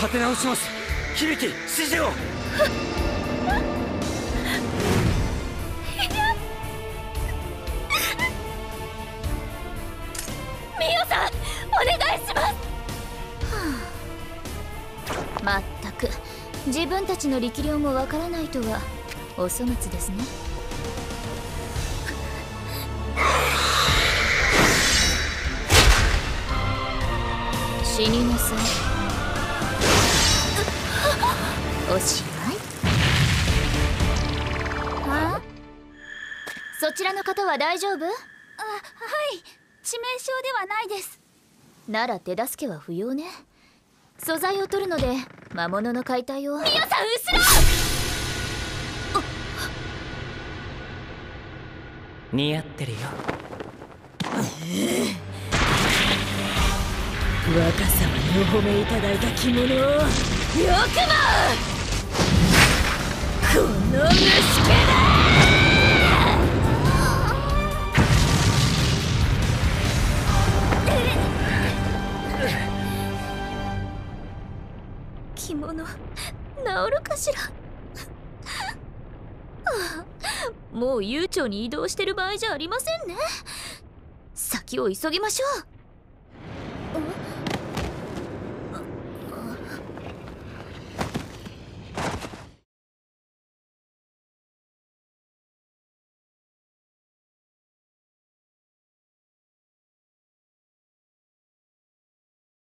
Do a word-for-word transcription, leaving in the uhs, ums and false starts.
立て直します。響き、指示を。 ミオさん、お願いします。まったく自分たちの力量もわからないとはお粗末ですね。死になさい。おしまい。はあ、そちらの方は大丈夫？あ、はい、致命傷ではないです。なら手助けは不要ね。素材を取るので魔物の解体を。ミオさん、後ろ！ 似合ってるよ。 若様にお褒めいただいた着物をよくもこの虫けだ！ 着物治るかしら。もう悠長に移動してる場合じゃありませんね。先を急ぎましょう。